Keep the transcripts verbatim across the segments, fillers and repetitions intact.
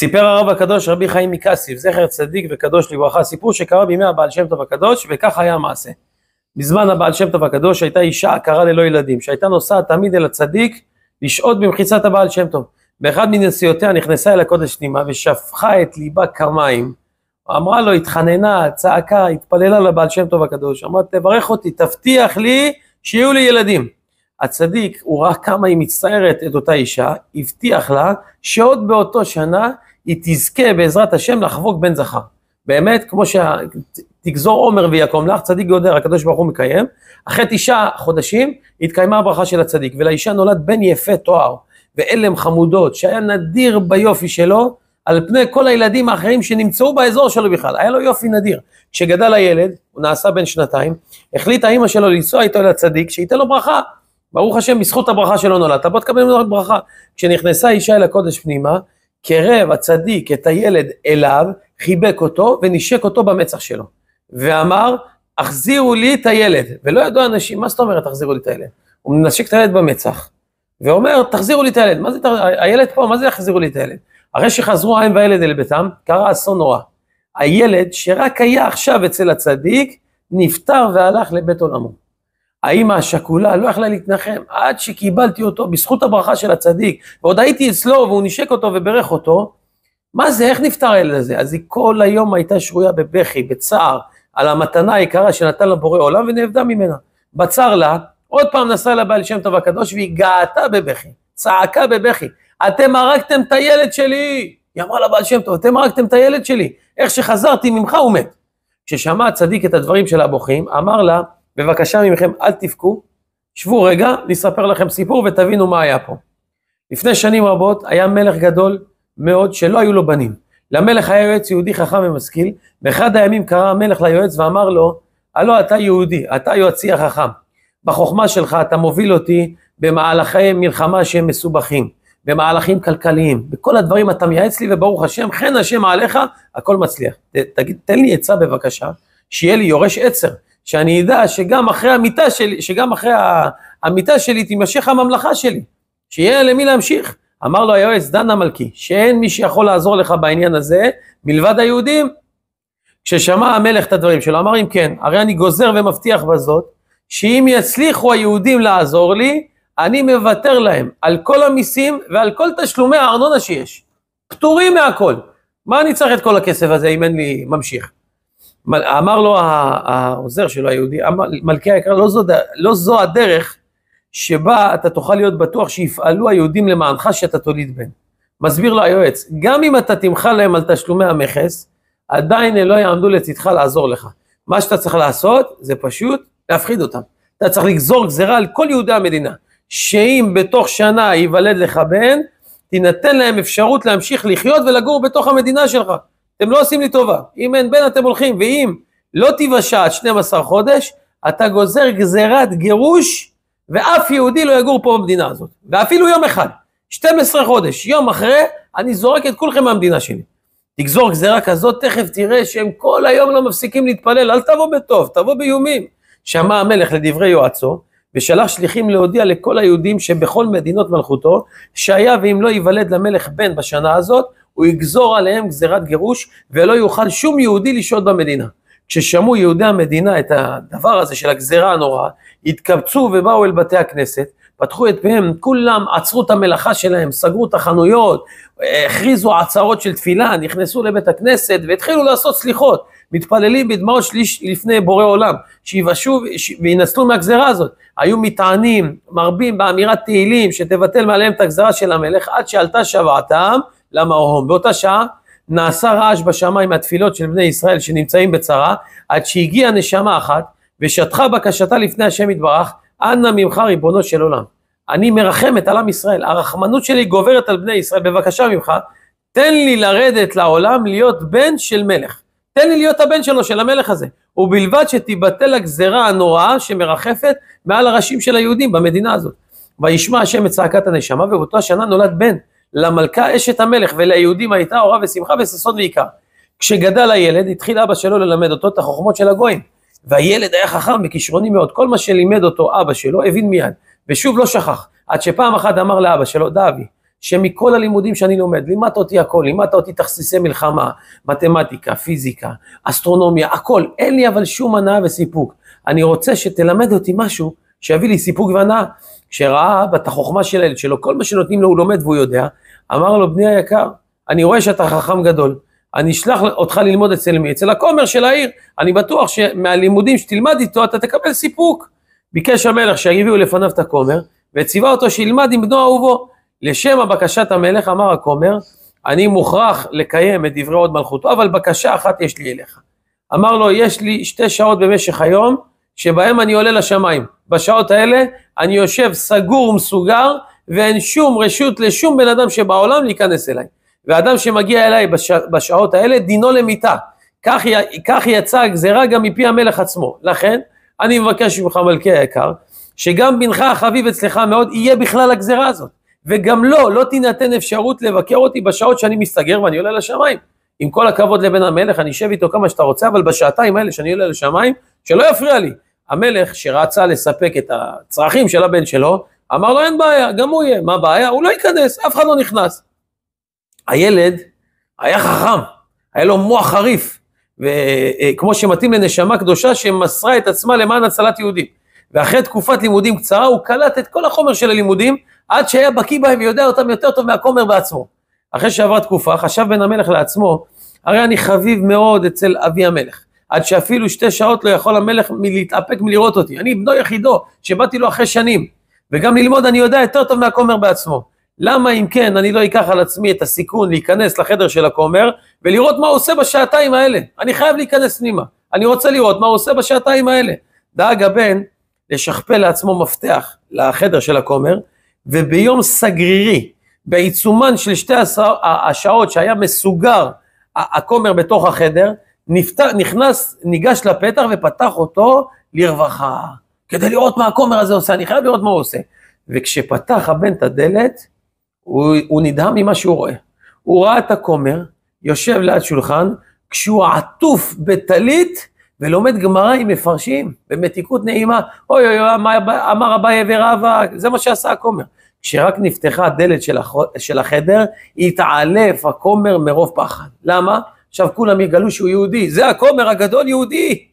סיפר הרב הקדוש רבי חיים מקאסיב, זכר צדיק וקדוש לברכה, סיפור שקרה בימי הבעל שם טוב הקדוש, וכך היה המעשה. בזמן הבעל שם טוב הקדוש הייתה אישה עקרה ללא ילדים, שהייתה נוסעת תמיד אל הצדיק לשהות במחיצת הבעל שם טוב. באחד מנסיעותיה נכנסה אל הקודש פנימה ושפכה את ליבה כמים. אמרה לו, התחננה, צעקה, התפללה לבעל שם טוב הקדוש, אמרה, תברך אותי, תבטיח לי שיהיו לי ילדים. הצדיק, הוא ראה כמה היא מצטערת את אותה אישה, הבטיח לה שעוד באותו שנה היא תזכה בעזרת השם לחבוק בן זכר. באמת, כמו שתגזור עומר ויקום לך, צדיק גודר, הקדוש ברוך הוא מקיים, אחרי תשעה חודשים התקיימה הברכה של הצדיק, ולאישה נולד בן יפה תואר, ואלם חמודות, שהיה נדיר ביופי שלו, על פני כל הילדים האחרים שנמצאו באזור שלו בכלל, היה לו יופי נדיר. כשגדל הילד, הוא נעשה בן שנתיים, החליטה האמא שלו לנסוע איתו לצדיק, שייתן לו ברכה, ברוך השם, בזכות הברכה שלו נולד, אתה בוא תקבל ממנו ברכה. כשנכנסה אישה אל הקודש פנימה, קרב הצדיק את הילד אליו, חיבק אותו ונשק אותו במצח שלו, ואמר, החזירו לי את הילד, ולא ידעו אנשים, מה זאת אומרת, תחזירו לי את הילד? הוא מנשק את הילד במצח, ואומר, תחזירו לי את הילד, מה זה, הילד פה, מה זה יחזירו לי את הילד? הרי שחזרו האם והילד אל ביתם, קרה אסון נורא. הילד שרק היה עכשיו אצל הצדיק, נפטר והלך לבית עולמו. האמא השכולה לא יכלה להתנחם, עד שקיבלתי אותו בזכות הברכה של הצדיק, ועוד הייתי אצלו והוא נשק אותו וברך אותו, מה זה, איך נפטר הילד הזה? אז היא כל היום הייתה שרויה בבכי, בצער, על המתנה היקרה שנתן לה בורא עולם ונעבדה ממנה. בצר לה, עוד פעם נסע לבעל שם טוב הקדוש והיא גאתה בבכי, צעקה בבכי, אתם הרגתם את הילד שלי, היא אמרה לבעל שם טוב, אתם הרגתם את הילד שלי, איך שחזרתי ממך הוא מת. כששמע הצדיק את הדברים של הבוכים, אמר לה, בבקשה ממכם אל תבכו, שבו רגע, נספר לכם סיפור ותבינו מה היה פה. לפני שנים רבות היה מלך גדול מאוד שלא היו לו בנים. למלך היה יועץ יהודי חכם ומשכיל, באחד הימים קרא המלך ליועץ ואמר לו, הלא אתה יהודי, אתה יועצי החכם, בחוכמה שלך אתה מוביל אותי במהלכי מלחמה שהם מסובכים, במהלכים כלכליים, בכל הדברים אתה מייעץ לי וברוך השם, חן השם עליך, הכל מצליח. תגיד, תן לי עצה בבקשה, שיהיה לי יורש עצר, שאני אדע שגם אחרי המיטה שלי, שגם אחרי המיטה שלי תימשך הממלכה שלי, שיהיה למי להמשיך. אמר לו היועץ, דן המלכי, שאין מי שיכול לעזור לך בעניין הזה, מלבד היהודים. כששמע המלך את הדברים שלו, אמר אם כן, הרי אני גוזר ומבטיח בזאת, שאם יצליחו היהודים לעזור לי, אני מוותר להם על כל המיסים ועל כל תשלומי הארנונה שיש. פטורים מהכל. מה אני צריך את כל הכסף הזה אם אין לי ממשיך? אמר לו העוזר שלו היהודי, מלכי היקר, לא זו, לא זו הדרך שבה אתה תוכל להיות בטוח שיפעלו היהודים למענך שאתה תוליד בן. מסביר לו היועץ, גם אם אתה תמחל להם על תשלומי המכס, עדיין לא יעמדו לצדך לעזור לך. מה שאתה צריך לעשות זה פשוט להפחיד אותם. אתה צריך לגזור גזרה על כל יהודי המדינה, שאם בתוך שנה ייוולד לך בן, תינתן להם אפשרות להמשיך לחיות ולגור בתוך המדינה שלך. אתם לא עושים לי טובה, אם אין בן אתם הולכים, ואם לא תיוושע עד שנים עשר חודש, אתה גוזר גזירת גירוש, ואף יהודי לא יגור פה במדינה הזאת, ואפילו יום אחד, שנים עשר חודש, יום אחרי, אני זורק את כולכם מהמדינה שלי. תגזור גזירה כזאת, תכף תראה שהם כל היום לא מפסיקים להתפלל, אל תבוא בטוב, תבוא באיומים. שמע המלך לדברי יועצו, ושלח שליחים להודיע לכל היהודים שבכל מדינות מלכותו, שהיה ואם לא ייוולד למלך בן בשנה הזאת, הוא יגזור עליהם גזירת גירוש, ולא יוכל שום יהודי לשהות במדינה. כששמעו יהודי המדינה את הדבר הזה של הגזירה הנוראה, התקבצו ובאו אל בתי הכנסת, פתחו את פיהם, כולם עצרו את המלאכה שלהם, סגרו את החנויות, הכריזו עצרות של תפילה, נכנסו לבית הכנסת והתחילו לעשות סליחות, מתפללים בדמעות שליש לפני בורא עולם, שיבשו וינצלו מהגזירה הזאת. היו מטענים, מרבים באמירת תהילים, שתבטל מעליהם את הגזירה של המלך, עד שעלתה שוועתם למאורם. באותה שעה נעשה רעש בשמיים מהתפילות של בני ישראל שנמצאים בצרה, עד שהגיעה נשמה אחת, ושטחה בקשתה לפני השם יתברך, אנא ממך ריבונו של עולם, אני מרחמת על עם ישראל, הרחמנות שלי גוברת על בני ישראל, בבקשה ממך, תן לי לרדת לעולם להיות בן של מלך, תן לי להיות הבן שלו, של המלך הזה, ובלבד שתיבטל הגזרה הנוראה שמרחפת מעל הראשים של היהודים במדינה הזאת. וישמע השם את צעקת הנשמה, ובאותה השנה נולד בן, למלכה אשת המלך, וליהודים הייתה אורה ושמחה וששון ועיקר. כשגדל הילד, התחיל אבא שלו ללמד אותו את החוכמות של הגויים, והילד היה חכם וכישרוני מאוד, כל מה שלימד אותו אבא שלו הבין מיד, ושוב לא שכח, עד שפעם אחת אמר לאבא שלו, דאבי, שמכל הלימודים שאני לומד, לימדת אותי הכל, לימדת אותי תכסיסי מלחמה, מתמטיקה, פיזיקה, אסטרונומיה, הכל, אין לי אבל שום הנאה וסיפוק. אני רוצה שתלמד אותי משהו שיביא לי סיפוק והנאה. כשראה בת החוכמה של הילד שלו, כל מה שנותנים לו הוא לומד והוא יודע, אמר לו, בני היקר, אני רואה שאתה חכם גדול, אני אשלח אותך ללמוד אצל מי? אצל הכומר של העיר, אני בטוח שמהלימודים שתלמד איתו אתה תקבל סיפוק. ביקש המלך שיביאו לפניו את הכומר, וציווה אותו שילמד עם בנו אהובו. לשם הבקשת המלך אמר הכומר, אני מוכרח לקיים את דברי הוד מלכותו, אבל בקשה אחת יש לי אליך. אמר לו, יש לי שתי שעות במשך היום, שבהם אני עולה לשמיים. בשעות האלה אני יושב סגור ומסוגר, ואין שום רשות לשום בן אדם שבעולם להיכנס אליי. והאדם שמגיע אליי בש... בשעות האלה, דינו למיתה. כך, י... כך יצא הגזרה גם מפי המלך עצמו. לכן, אני מבקש ממך מלכי היקר, שגם בנך החביב אצלך מאוד, יהיה בכלל הגזרה הזאת. וגם לא, לא תינתן אפשרות לבקר אותי בשעות שאני מסתגר ואני עולה לשמיים. עם כל הכבוד לבן המלך, אני אשב איתו כמה שאתה רוצה, אבל בשעתיים האלה שאני עולה לשמיים, שלא יפריע לי. המלך שרצה לספק את הצרכים של הבן שלו, אמר לו אין בעיה, גם הוא יהיה, מה בעיה? הוא לא ייכנס, אף אחד לא נכנס. הילד היה חכם, היה לו מוח חריף, וכמו שמתאים לנשמה קדושה שמסרה את עצמה למען הצלת יהודים. ואחרי תקופת לימודים קצרה, הוא קלט את כל החומר של הלימודים, עד שהיה בקיא בהם ויודע אותם יותר טוב מהכומר בעצמו. אחרי שעברה תקופה, חשב בן המלך לעצמו, הרי אני חביב מאוד אצל אבי המלך, עד שאפילו שתי שעות לא יכול המלך מלהתאפק מלראות אותי. אני בנו יחידו, שבאתי לו אחרי שנים, וגם ללמוד אני יודע יותר טוב מהכומר בעצמו. למה אם כן אני לא אקח על עצמי את הסיכון להיכנס לחדר של הכומר, ולראות מה הוא עושה בשעתיים האלה? אני חייב להיכנס פנימה, אני רוצה לראות מה הוא עושה בשעתיים האלה. דאג הבן לשכפל לעצמו מפתח לחדר של הכומר, וביום סגרירי, בעיצומן של שתי השעות שהיה מסוגר הכומר בתוך החדר, נפתח, נכנס, ניגש לפתח ופתח אותו לרווחה, כדי לראות מה הכומר הזה עושה, אני חייב לראות מה הוא עושה. וכשפתח הבן את הדלת, הוא, הוא נדהם ממה שהוא רואה. הוא ראה את הכומר, יושב ליד שולחן, כשהוא עטוף בטלית, ולומד גמרא עם מפרשים, במתיקות נעימה, אוי אוי אוי, אמר אביי ורבא, זה מה שעשה הכומר. כשרק נפתחה הדלת של, הח... של החדר, התעלף הכומר מרוב פחד. למה? עכשיו כולם יגלו שהוא יהודי, זה הכומר הגדול יהודי.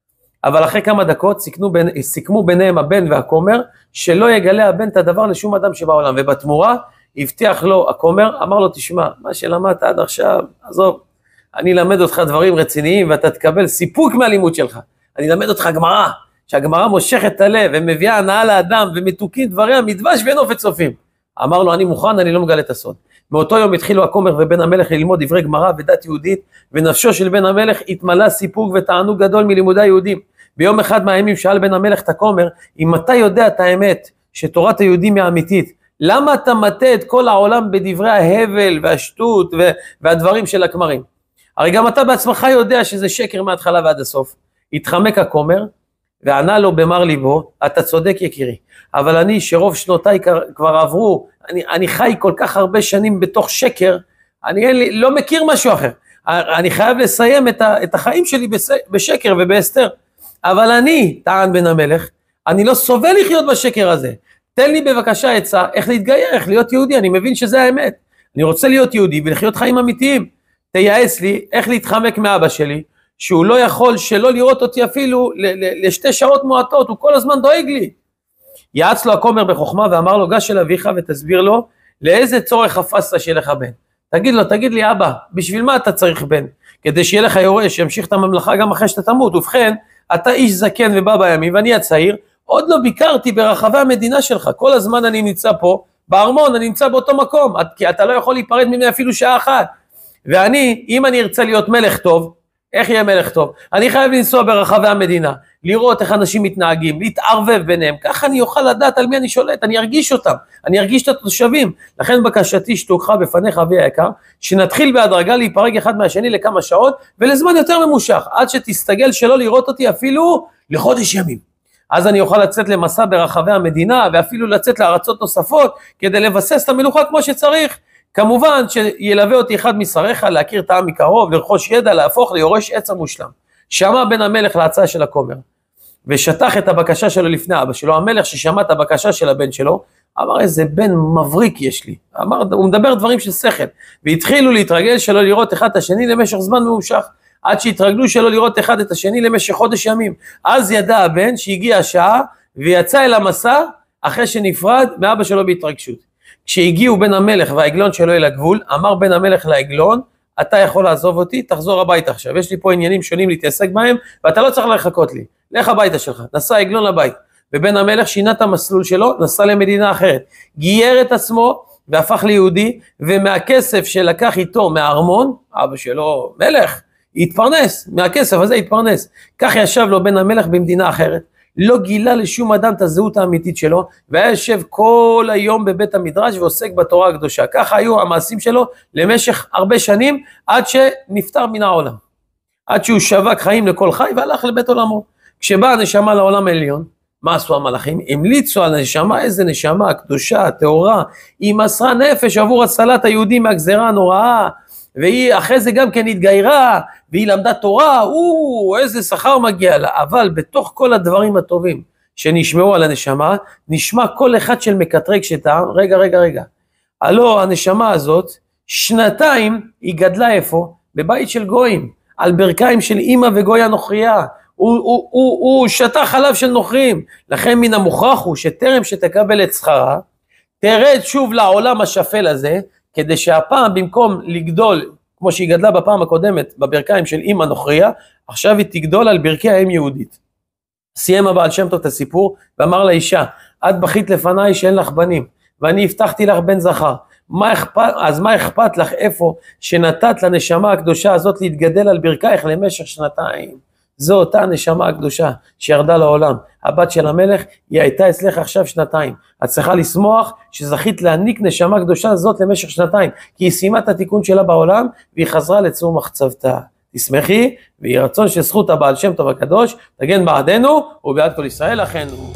אבל אחרי כמה דקות סיכמו, בין, סיכמו ביניהם הבן והכומר, שלא יגלה הבן את הדבר לשום אדם שבעולם, ובתמורה הבטיח לו הכומר, אמר לו תשמע, מה שלמדת עד עכשיו, עזוב, אני אלמד אותך דברים רציניים, ואתה תקבל סיפוק מהלימוד שלך. אני אלמד אותך גמרא, שהגמרא מושכת את הלב, ומביאה הנאה לאדם, ומתוקים דבריה מדבש ונופת צופים. אמר לו, אני מוכן, אני לא מגלה את הסוד. מאותו יום התחילו הכומר ובן המלך ללמוד דברי גמרא ודת יהודית, ונפשו של בן המלך התמלא סיפוק ותענוג גדול מלימודי היהודים. ביום אחד מהימים שאל בן המלך את הכומר, אם אתה יודע את האמת, שתורת היהודים היא אמיתית, למה אתה מטה את כל העולם בדברי ההבל והשטות והדברים של הכמרים? הרי גם אתה בעצמך יודע שזה שקר מההתחלה ועד הסוף. התחמק הכומר, וענה לו במר ליבו, אתה צודק יקירי, אבל אני שרוב שנותיי כבר עברו, אני, אני חי כל כך הרבה שנים בתוך שקר, אני אין לי, לא מכיר משהו אחר, אני חייב לסיים את, ה, את החיים שלי בשקר ובהסתר, אבל אני, טען בן המלך, אני לא סובל לחיות בשקר הזה, תן לי בבקשה עצה, איך להתגייר, איך להיות יהודי, אני מבין שזה האמת, אני רוצה להיות יהודי ולחיות חיים אמיתיים, תייעץ לי איך להתחמק מאבא שלי, שהוא לא יכול שלא לראות אותי אפילו לשתי שעות מועטות, הוא כל הזמן דואג לי. יעץ לו הכומר בחוכמה ואמר לו, גש אל אביך ותסביר לו, לאיזה צורך חפשת שיהיה לך בן. תגיד לו, תגיד לי אבא, בשביל מה אתה צריך בן? כדי שיהיה לך יורש, שימשיך את הממלכה גם אחרי שאתה תמות. ובכן, אתה איש זקן ובא בימים, ואני הצעיר, עוד לא ביקרתי ברחבי המדינה שלך, כל הזמן אני נמצא פה, בארמון, אני נמצא באותו מקום, כי אתה לא יכול להיפרד ממני אפילו שעה אחת. ואני, אם אני ארצה להיות מלך טוב, איך יהיה מלך טוב? אני חייב לנסוע ברחבי המדינה, לראות איך אנשים מתנהגים, להתערבב ביניהם, ככה אני אוכל לדעת על מי אני שולט, אני ארגיש אותם, אני ארגיש את התושבים. לכן בקשתי שתוקך בפניך אבי היקר, שנתחיל בהדרגה להיפרג אחד מהשני לכמה שעות, ולזמן יותר ממושך, עד שתסתגל שלא לראות אותי אפילו לחודש ימים. אז אני אוכל לצאת למסע ברחבי המדינה, ואפילו לצאת לארצות נוספות, כדי לבסס את המלוכה כמו שצריך. כמובן שילווה אותי אחד משריך, להכיר טעם מקרוב, לרכוש ידע, להפוך ליורש עץ המושלם. שמע בן המלך להצעה של הכומר, ושטח את הבקשה שלו לפני אבא שלו. המלך ששמע את הבקשה של הבן שלו, אמר, איזה בן מבריק יש לי. אמר, הוא מדבר דברים של שכל. והתחילו להתרגל שלא לראות אחד את השני למשך זמן ממושך. עד שהתרגלו שלא לראות אחד את השני למשך חודש ימים. אז ידע הבן שהגיעה השעה, ויצא אל המסע אחרי שנפרד מאבא שלו בהתרגשות. כשהגיעו בן המלך והעגלון שלו אל הגבול, אמר בן המלך לעגלון, אתה יכול לעזוב אותי, תחזור הביתה עכשיו. יש לי פה עניינים שונים להתעסק בהם, ואתה לא צריך לחכות לי. לך הביתה שלך, נסע עגלון לבית. ובן המלך שינה את המסלול שלו, נסע למדינה אחרת. גייר את עצמו והפך ליהודי, ומהכסף שלקח איתו מהארמון, אבא שלו מלך, התפרנס, מהכסף הזה התפרנס. כך ישב לו בן המלך במדינה אחרת. לא גילה לשום אדם את הזהות האמיתית שלו, והיה יושב כל היום בבית המדרש ועוסק בתורה הקדושה. ככה היו המעשים שלו למשך הרבה שנים, עד שנפטר מן העולם. עד שהוא שווק חיים לכל חי והלך לבית עולמו. כשבאה הנשמה לעולם העליון, מה עשו המלאכים? המליצו על הנשמה, איזה נשמה, קדושה, טהורה, היא מסרה נפש עבור הצלת היהודים מהגזרה הנוראה, והיא אחרי זה גם כן התגיירה, והיא למדה תורה, או, איזה שכר מגיע לה, אבל בתוך כל הדברים הטובים שנשמעו על הנשמה, נשמע כל אחד של מקטרג שטעם, רגע, רגע, רגע, הלא הנשמה הזאת, שנתיים היא גדלה איפה? בבית של גויים, על ברכיים של אמא וגויה נוכריה, הוא, הוא, הוא, הוא שתה חלב של נוכרים, לכן מן המוכרח הוא שטרם שתקבל את שכרה, תרד שוב לעולם השפל הזה, כדי שהפעם במקום לגדול, כמו שהיא גדלה בפעם הקודמת, בברכיים של אמא נוכריה, עכשיו היא תגדול על ברכי האם יהודית. סיים הבעל שם טוב את הסיפור, ואמר לאישה, את בכית לפניי שאין לך בנים, ואני הבטחתי לך בן זכר, מה אכפת, אז מה אכפת לך איפה שנתת לנשמה הקדושה הזאת להתגדל על ברכייך למשך שנתיים? זו אותה הנשמה הקדושה שירדה לעולם, הבת של המלך, היא הייתה אצלך עכשיו שנתיים, את צריכה לשמוח שזכית להעניק נשמה קדושה זאת למשך שנתיים, כי היא סיימה את התיקון שלה בעולם, והיא חזרה לצור מחצבתה. תשמחי, ויהי רצון שזכות הבעל שם טוב הקדוש, תגן בעדנו ובעד כל ישראל אחינו.